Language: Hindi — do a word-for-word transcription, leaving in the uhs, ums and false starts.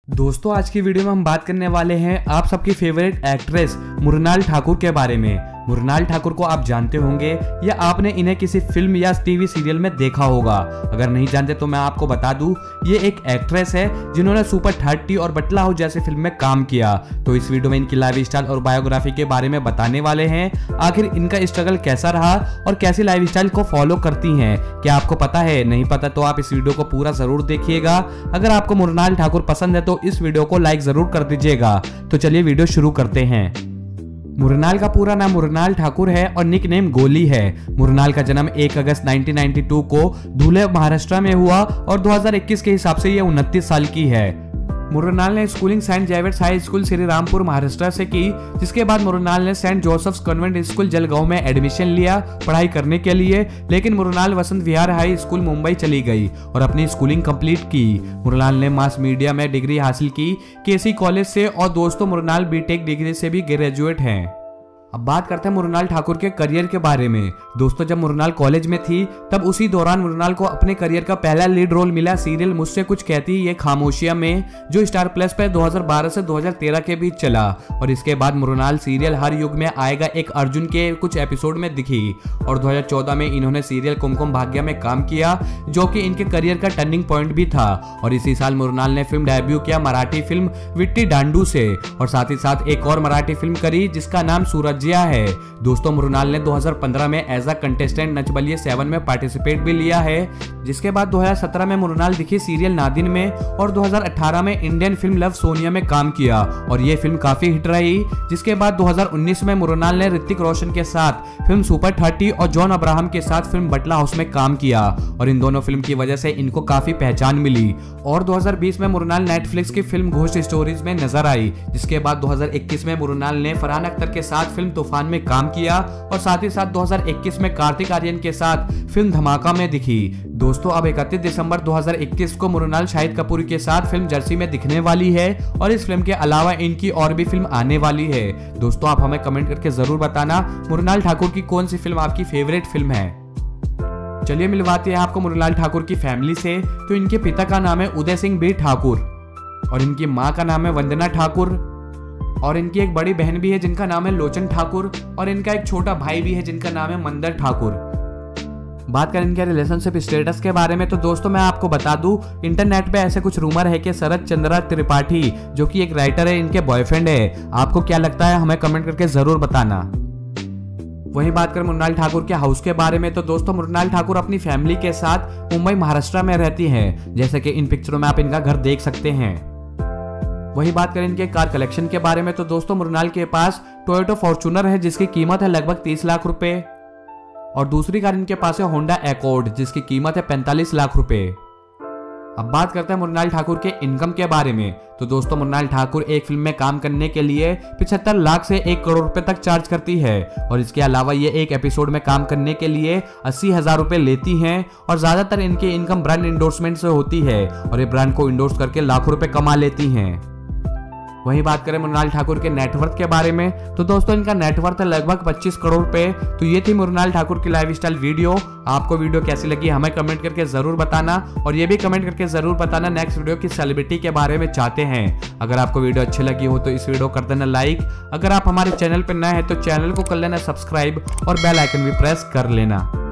दोस्तों आज की वीडियो में हम बात करने वाले हैं आप सबकी फेवरेट एक्ट्रेस मृणाल ठाकुर के बारे में। मृणाल ठाकुर को आप जानते होंगे या आपने इन्हें किसी फिल्म या टीवी सीरियल में देखा होगा। अगर नहीं जानते तो मैं आपको बता दूं, ये एक एक्ट्रेस है जिन्होंने सुपर थर्टी और बटला हाउस जैसे फिल्म में काम किया। तो इस वीडियो में इनकी लाइफ स्टाइल और बायोग्राफी के बारे में बताने वाले हैं। आखिर इनका स्ट्रगल कैसा रहा और कैसी लाइफ स्टाइल को फॉलो करती हैं, क्या आपको पता है? नहीं पता तो आप इस वीडियो को पूरा जरूर देखिएगा। अगर आपको मृणाल ठाकुर पसंद है तो इस वीडियो को लाइक जरूर कर दीजिएगा। तो चलिए वीडियो शुरू करते हैं। मृणाल का पूरा नाम मृणाल ठाकुर है और निक नेम गोली है। मृणाल का जन्म एक अगस्त उन्नीस सौ बानवे को धुले महाराष्ट्र में हुआ और दो हज़ार इक्कीस के हिसाब से ये उनतीस साल की है। मृणाल ने schooling saint Xavier's high school Shrirampur Maharashtra से की, जिसके बाद मृणाल ने saint Joseph's convent school Jalgaon में एडमिशन लिया पढ़ाई करने के लिए। लेकिन मृणाल वसंत विहार हाई स्कूल मुंबई चली गई और अपनी स्कूलिंग कंप्लीट की। मृणाल ने मास मीडिया में डिग्री हासिल की केसी कॉलेज से और दोस्तों मृणाल बीटेक डिग्री से भी ग्रेजुएट हैं। अब बात करते हैं मृणाल ठाकुर के करियर के बारे में। दोस्तों जब मृणाल कॉलेज में थी तब उसी दौरान मृणाल को अपने करियर का पहला लीड रोल मिला सीरियल मुझसे कुछ कहती ये खामोशियां में, जो स्टार प्लस पे दो हज़ार बारह से दो हज़ार तेरह के बीच चला। और इसके बाद मृणाल सीरियल हर युग में आएगा एक अर्जुन के कुछ एपिसोड में दिखी और दो हज़ार चौदह में इन्होंने सीरियल कुमकुम भाग्य में काम किया, जो कि इनके करियर का टर्निंग पॉइंट भी था। और इसी साल मृणाल ने फिल्म डेब्यू किया मराठी फिल्म विट्टी डांडू से और साथ ही साथ एक और मराठी फिल्म करी जिसका नाम सूरज है। दोस्तों मृणाल ने दो हज़ार पंद्रह में as a contestant Nach Baliye seven में पार्टिसिपेट भी लिया है। जिसके बाद दो हज़ार सत्रह में मृणाल दिखी सीरियल नादिन में और दो हज़ार अठारह में इंडियन फिल्म लव सोनिया में काम किया और ये फिल्म काफी हिट रही। जिसके बाद दो हज़ार उन्नीस में मृणाल ने ऋतिक रोशन के साथ फिल्म सुपर थर्टी और जॉन अब्राहम के साथ फिल्म बटला हाउस में काम किया और इन दोनों फिल्म की वजह से इनको काफी पहचान मिली। और दो हज़ार बीस में मृणाल नेटफ्लिक्स की फिल्म घोस्ट स्टोरीज में नजर आई। जिसके बाद दो हज़ार इक्कीस में मृणाल ने फरहान अख्तर के साथ फिल्म तूफान में काम किया और साथ ही साथ दो हज़ार इक्कीस में कार्तिक आर्यन के साथ फिल्म धमाका में दिखी। दोस्तों अब इकतीस दिसंबर दो हज़ार इक्कीस को मृणाल शाहिद कपूर के साथ फिल्म जर्सी में दिखने वाली है और इस फिल्म के अलावा इनकी और भी फिल्म आने वाली है। दोस्तों आप हमें कमेंट करके जरूर बताना मृणाल ठाकुर की कौन सी फिल्म आपकी फेवरेट फिल्म है। चलिए मिलवाते हैं आपको मृणाल ठाकुर की फैमिली से। तो इनके पिता का नाम है उदय सिंह बी ठाकुर और इनकी माँ का नाम है वंदना ठाकुर और इनकी एक बड़ी बहन भी है जिनका नाम है लोचन ठाकुर और इनका एक छोटा भाई भी है जिनका नाम है मंदर ठाकुर। बात करें इनके रिलेशनशिप स्टेटस के बारे में तो दोस्तों मैं आपको बता दूं, इंटरनेट पे ऐसे कुछ रूमर है कि शरद चंद्रा त्रिपाठी जो कि एक राइटर है इनके बॉयफ्रेंड है। आपको क्या लगता है हमें कमेंट करके जरूर बताना। वहीं बात करें मृणाल ठाकुर के हाउस के बारे में तो दोस्तों मृणाल ठाकुर अपनी फैमिली के साथ मुंबई महाराष्ट्र में रहती हैं, जैसे कि इन पिक्चरों में आप इनका घर देख सकते हैं। वही बात करें इनके कार कलेक्शन के बारे में तो दोस्तों मृणाल के पास टोयोटा फॉर्च्यूनर है जिसकी कीमत है लगभग तीस लाख रुपए और दूसरी कार इनके पास है होंडा एकॉर्ड जिसकी कीमत है पैंतालीस लाख रुपए। अब बात करते हैं मृणाल ठाकुर के इनकम के बारे में तो दोस्तों मृणाल ठाकुर एक फिल्म में काम करने के लिए पचहत्तर लाख से एक करोड़ रुपए तक चार्ज करती है और इसके अलावा ये एक एपिसोड में काम करने के लिए अस्सी हजार रुपए लेती हैं और ज्यादातर इनकी इनकम ब्रांड इंडोर्समेंट से होती है और ये ब्रांड को इंडोर्स करके लाखों रुपए कमा लेती हैं। वहीं बात करें मृणाल ठाकुर के नेटवर्थ के बारे में तो दोस्तों इनका नेटवर्थ है लगभग पच्चीस करोड़ रुपए। तो ये थी मृणाल ठाकुर की लाइफस्टाइल वीडियो। आपको वीडियो कैसी लगी हमें कमेंट करके जरूर बताना और ये भी कमेंट करके जरूर बताना नेक्स्ट वीडियो की सेलिब्रिटी के बारे में चाहते हैं। अगर आपको वीडियो अच्छी लगी हो तो इस वीडियो कर देना लाइक। अगर आप हमारे चैनल पर नए हैं तो चैनल को कर लेना सब्सक्राइब और बेल आइकन भी प्रेस कर लेना।